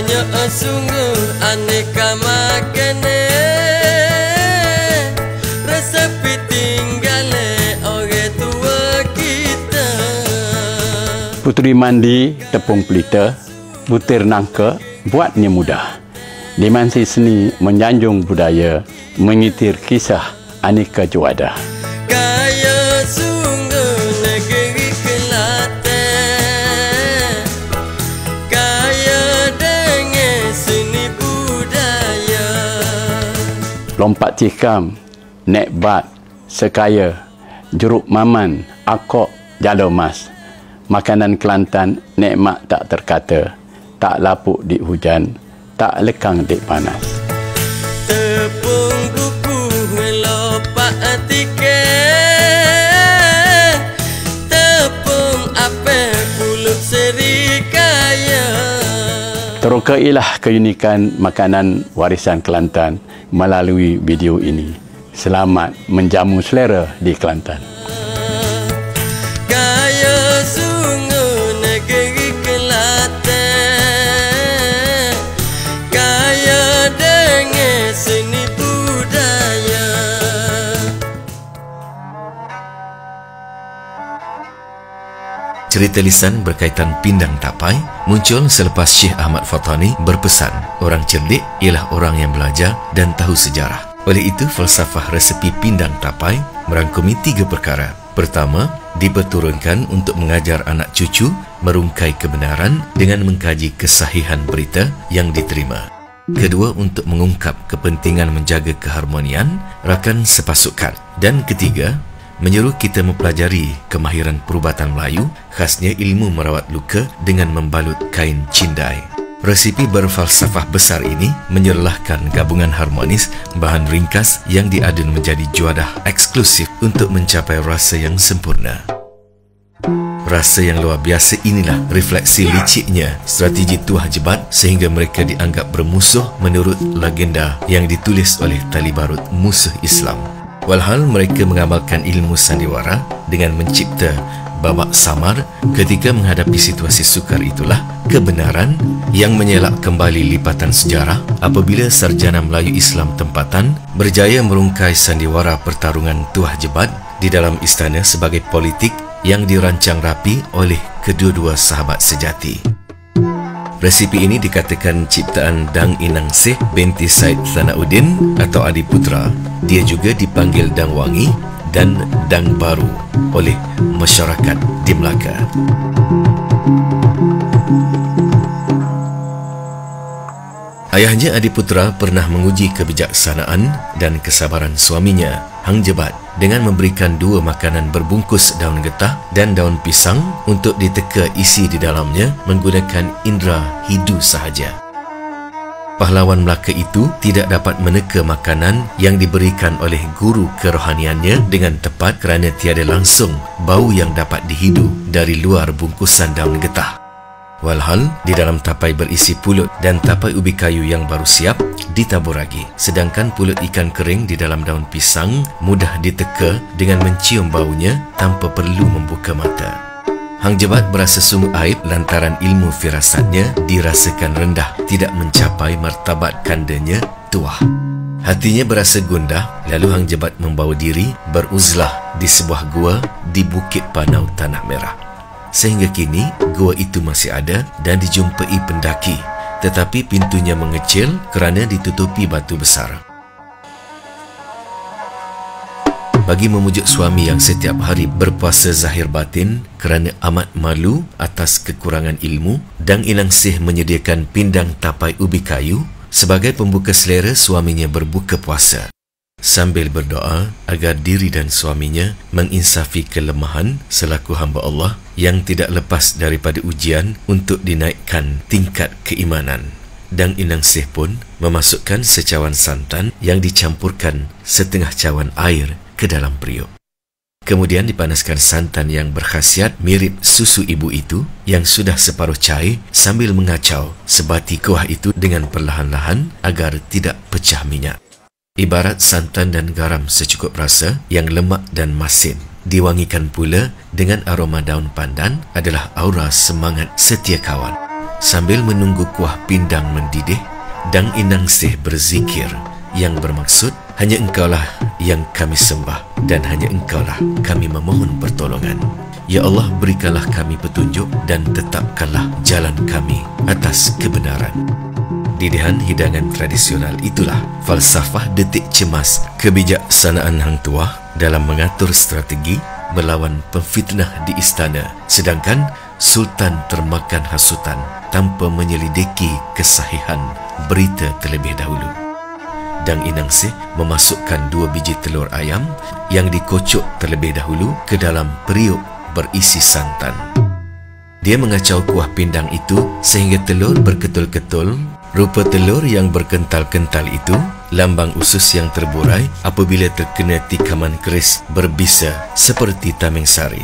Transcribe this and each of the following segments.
Banyak sungguh aneka makanan, resepi tinggale orang tua kita. Puteri mandi tepung pelita, butir nangka, buatnya mudah. Dimensi seni menyanjung budaya, mengitir kisah aneka juada. Kaya sungguh negeri Kelantan, kaya dengan seni budaya. Lompat tikam, nek bat, sekaya, jeruk maman, akok, jalo mas. Makanan Kelantan nikmat tak terkata, tak lapuk di hujan, tak lekang di panas. Tepung buku lopak tiket, tepung apel pulut serikaya. Terukailah keunikan makanan warisan Kelantan melalui video ini. Selamat menjamu selera di Kelantan. Kaya sungguh negeri Kelantan, kaya dengan seni budaya. Cerita lisan berkaitan pindang tapai muncul selepas Syekh Ahmad Fatani berpesan, orang cerdik ialah orang yang belajar dan tahu sejarah. Oleh itu, falsafah resepi pindang tapai merangkumi 3 perkara. Pertama, diperturunkan untuk mengajar anak cucu merungkai kebenaran dengan mengkaji kesahihan berita yang diterima. Kedua, untuk mengungkap kepentingan menjaga keharmonian rakan sepasukan. Dan ketiga, menyeru kita mempelajari kemahiran perubatan Melayu, khasnya ilmu merawat luka dengan membalut kain cindai. Resipi berfalsafah besar ini menyerlahkan gabungan harmonis bahan ringkas yang diadun menjadi juadah eksklusif untuk mencapai rasa yang sempurna. Rasa yang luar biasa inilah refleksi liciknya strategi Tuah Jebat sehingga mereka dianggap bermusuh menurut legenda yang ditulis oleh Tali Barut musuh Islam. Walhal mereka mengamalkan ilmu sandiwara dengan mencipta babak samar ketika menghadapi situasi sukar. Itulah kebenaran yang menyelak kembali lipatan sejarah apabila sarjana Melayu Islam tempatan berjaya merungkai sandiwara pertarungan Tuah Jebat di dalam istana sebagai politik yang dirancang rapi oleh kedua-dua sahabat sejati. Resipi ini dikatakan ciptaan Dang Inang Seh binti Said Sanauddin atau Adiputra. Dia juga dipanggil Dang Wangi dan Dang Baru oleh masyarakat di Melaka. Ayahnya Adiputra pernah menguji kebijaksanaan dan kesabaran suaminya, Hang Jebat, dengan memberikan 2 makanan berbungkus daun getah dan daun pisang untuk diteka isi di dalamnya menggunakan indera hidu sahaja. Pahlawan Melaka itu tidak dapat meneka makanan yang diberikan oleh guru kerohaniannya dengan tepat kerana tiada langsung bau yang dapat dihidu dari luar bungkusan daun getah. Walhal, di dalam tapai berisi pulut dan tapai ubi kayu yang baru siap ditabur lagi. Sedangkan pulut ikan kering di dalam daun pisang mudah diteka dengan mencium baunya tanpa perlu membuka mata. Hang Jebat berasa sungguh aib lantaran ilmu firasatnya dirasakan rendah, tidak mencapai martabat kandanya Tuah. Hatinya berasa gundah, lalu Hang Jebat membawa diri beruzlah di sebuah gua di Bukit Panau Tanah Merah. Sehingga kini, gua itu masih ada dan dijumpai pendaki, tetapi pintunya mengecil kerana ditutupi batu besar. Bagi memujuk suami yang setiap hari berpuasa zahir batin kerana amat malu atas kekurangan ilmu, Dang Inang Seh menyediakan pindang tapai ubi kayu sebagai pembuka selera suaminya berbuka puasa, sambil berdoa agar diri dan suaminya menginsafi kelemahan selaku hamba Allah yang tidak lepas daripada ujian untuk dinaikkan tingkat keimanan. Dang Inang Seh pun memasukkan secawan santan yang dicampurkan setengah cawan air ke dalam periuk. Kemudian dipanaskan santan yang berkhasiat mirip susu ibu itu yang sudah separuh cair sambil mengacau sebati kuah itu dengan perlahan-lahan agar tidak pecah minyak. Ibarat santan dan garam secukup rasa yang lemak dan masin. Diwangikan pula dengan aroma daun pandan adalah aura semangat setia kawan. Sambil menunggu kuah pindang mendidih, Dang Inang Sih berzikir yang bermaksud, hanya Engkaulah yang kami sembah dan hanya Engkaulah kami memohon pertolongan. Ya Allah, berikanlah kami petunjuk dan tetapkanlah jalan kami atas kebenaran. Didihan hidangan tradisional itulah falsafah detik cemas kebijaksanaan Hang Tuah dalam mengatur strategi melawan pemfitnah di istana, sedangkan Sultan termakan hasutan tanpa menyelidiki kesahihan berita terlebih dahulu. Dang Inang Sih memasukkan 2 biji telur ayam yang dikocok terlebih dahulu ke dalam periuk berisi santan. Dia mengacau kuah pindang itu sehingga telur berketul-ketul. Rupa telur yang berkental-kental itu lambang usus yang terburai apabila terkena tikaman keris berbisa seperti tameng sari.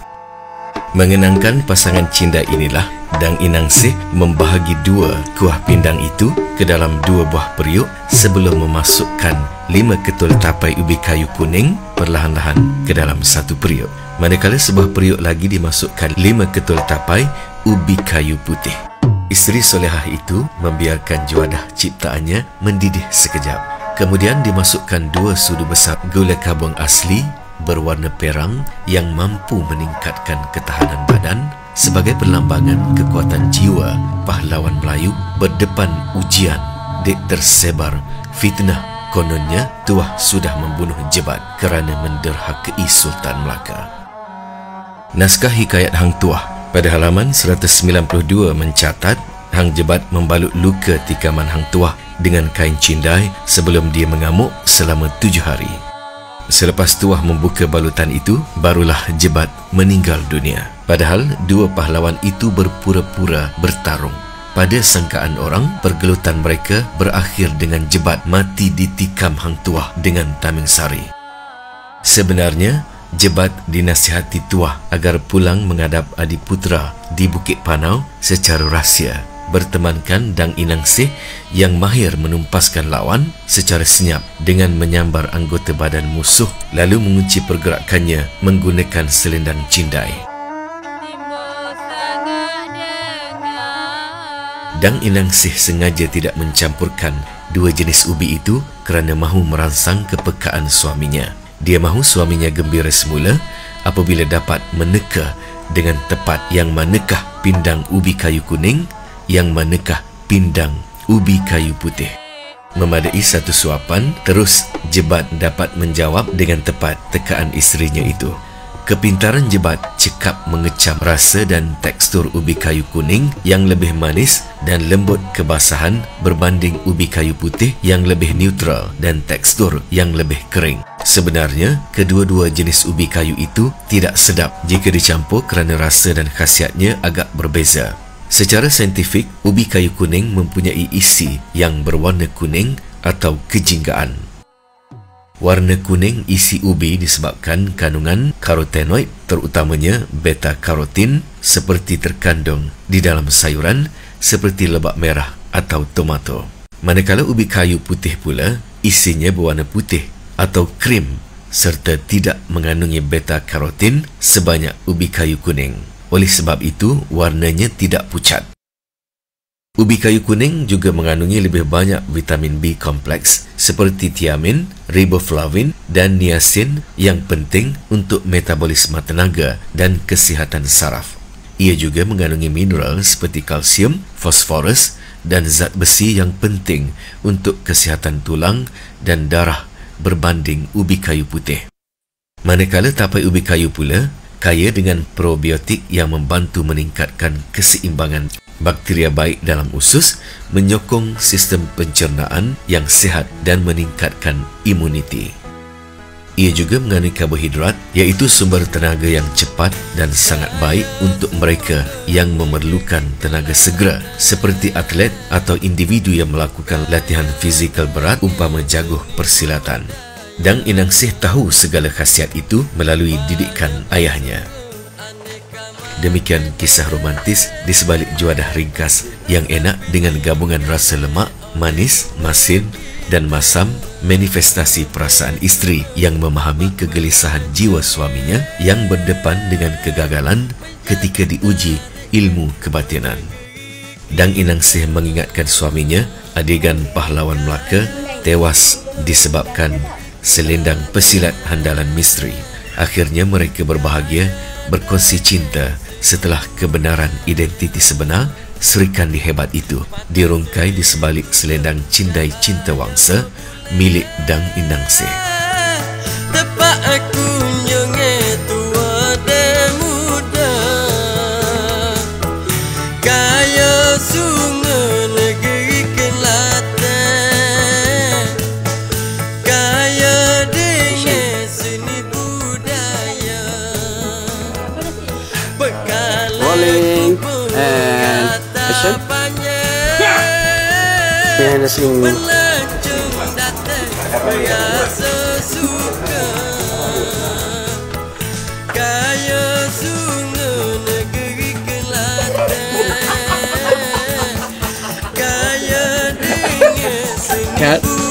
Mengenangkan pasangan cinta inilah, Dang Inang Sih membahagi 2 kuah pindang itu ke dalam 2 buah periuk sebelum memasukkan 5 ketul tapai ubi kayu kuning perlahan-lahan ke dalam 1 periuk. Manakala sebuah periuk lagi dimasukkan 5 ketul tapai ubi kayu putih. Isteri solehah itu membiarkan juadah ciptaannya mendidih sekejap. Kemudian dimasukkan 2 sudu besar gula kabung asli berwarna perang yang mampu meningkatkan ketahanan badan sebagai perlambangan kekuatan jiwa pahlawan Melayu berdepan ujian dek tersebar fitnah. Kononnya Tuah sudah membunuh Jebat kerana menderhakai Sultan Melaka. Naskah hikayat Hang Tuah pada halaman 192 mencatat Hang Jebat membalut luka tikaman Hang Tuah dengan kain cindai sebelum dia mengamuk selama 7 hari. Selepas Tuah membuka balutan itu, barulah Jebat meninggal dunia. Padahal 2 pahlawan itu berpura-pura bertarung. Pada sangkaan orang, pergelutan mereka berakhir dengan Jebat mati ditikam Hang Tuah dengan tameng sari. Sebenarnya, Jebat dinasihati Tuah agar pulang menghadap adiputra di Bukit Panau secara rahsia, bertemankan Dang Inang Sih yang mahir menumpaskan lawan secara senyap dengan menyambar anggota badan musuh lalu mengunci pergerakannya menggunakan selendang cindai. Dang Inang Sih sengaja tidak mencampurkan 2 jenis ubi itu kerana mahu merangsang kepekaan suaminya. Dia mahu suaminya gembira semula apabila dapat meneka dengan tepat yang manakah pindang ubi kayu kuning, yang manakah pindang ubi kayu putih. Memadai 1 suapan, terus Jebat dapat menjawab dengan tepat tekaan isterinya itu. Kepintaran Jebat cekap mengecam rasa dan tekstur ubi kayu kuning yang lebih manis dan lembut kebasahan berbanding ubi kayu putih yang lebih neutral dan tekstur yang lebih kering. Sebenarnya, kedua-dua jenis ubi kayu itu tidak sedap jika dicampur kerana rasa dan khasiatnya agak berbeza. Secara saintifik, ubi kayu kuning mempunyai isi yang berwarna kuning atau kejinggaan. Warna kuning isi ubi disebabkan kandungan karotenoid, terutamanya beta-karotin seperti terkandung di dalam sayuran seperti lebak merah atau tomato. Manakala ubi kayu putih pula, isinya berwarna putih atau krim serta tidak mengandungi beta-karotin sebanyak ubi kayu kuning. Oleh sebab itu, warnanya tidak pucat. Ubi kayu kuning juga mengandungi lebih banyak vitamin B kompleks seperti tiamin, riboflavin dan niacin yang penting untuk metabolisme tenaga dan kesihatan saraf. Ia juga mengandungi mineral seperti kalsium, fosforus dan zat besi yang penting untuk kesihatan tulang dan darah berbanding ubi kayu putih. Manakala tapai ubi kayu pula kaya dengan probiotik yang membantu meningkatkan keseimbangan bakteria baik dalam usus, menyokong sistem pencernaan yang sihat dan meningkatkan imuniti. Ia juga mengandungi karbohidrat, iaitu sumber tenaga yang cepat dan sangat baik untuk mereka yang memerlukan tenaga segera, seperti atlet atau individu yang melakukan latihan fizikal berat umpama jaguh persilatan. Dang Inang Sih tahu segala khasiat itu melalui didikan ayahnya. Demikian kisah romantis di sebalik juadah ringkas yang enak dengan gabungan rasa lemak, manis, masin dan masam, manifestasi perasaan isteri yang memahami kegelisahan jiwa suaminya yang berdepan dengan kegagalan ketika diuji ilmu kebatinan. Dang Inang Sih mengingatkan suaminya adegan pahlawan Melaka tewas disebabkan selendang pesilat handalan misteri. Akhirnya mereka berbahagia berkongsi cinta setelah kebenaran identiti sebenar Sri Kandi hebat itu dirungkai di sebalik selendang cindai cinta wangsa milik Dang Inang Sih. Tepat aku nyonge tua dan muda, kaya sungai negeri Kelantan, kaya dengan seni budaya. Rolling and action. Behind the scene. Pelancong datang biasa suka, kaya sungai negeri Kelantan, kaya dengan seni budaya.